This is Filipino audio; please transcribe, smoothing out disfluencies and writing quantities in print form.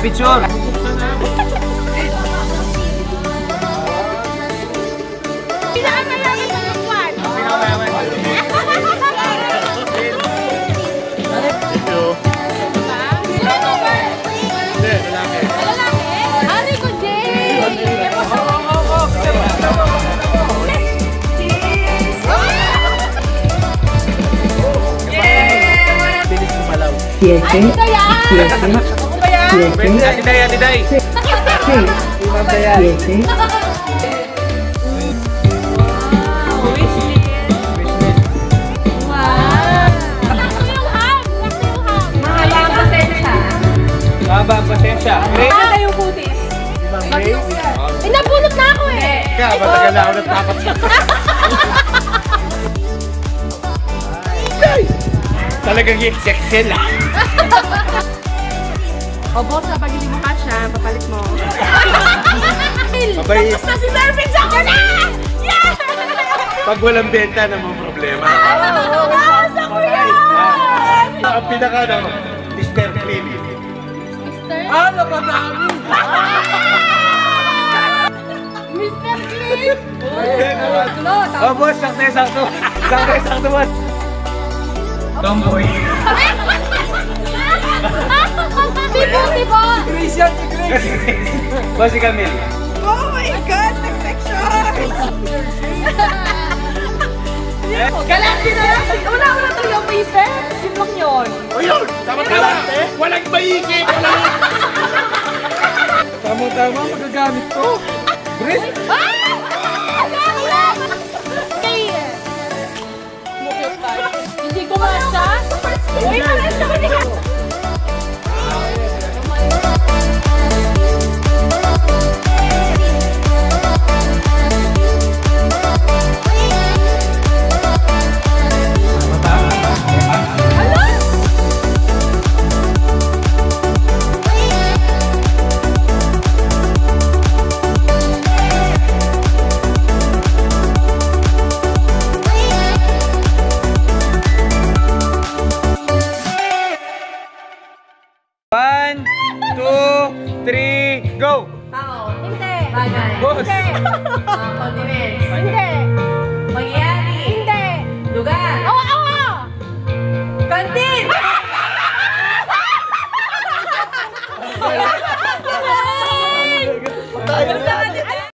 Picture! Siete. Mahaba ang pasensya. Ano yung kutis? Napulot na ako eh. Kaya, matagal na ako natapat siya. Talagang i-excel ah. O boss, kapag hindi mo kasha, papalit mo. Mabay. Tapos na si Service ako na! Yeah! Pag walang benta, namang problema. Nasa ko yan! Ang pinaka na, Mr. Clean. Mr. Napadami! Mr. Clean! Oh, boss, sakto. Sakto, boss. Tomboy. Tipo! Christian, si Chris. Boss, si Camille. Oh my God! Nag-section! Galante na lang! Wala talaga ang pacer! Yun lang yun! O yun! Tama-tama! Walang maigip! Tama-tama, magagamit ko. Chris? Hindi ko masya. Uy, masya ko niya. Go! Tao. Hindi. Bagay. Boss. Hindi. Condiments. Hindi. Pangyayari. Hindi. Lugar. Oo. Kantin. Kantin.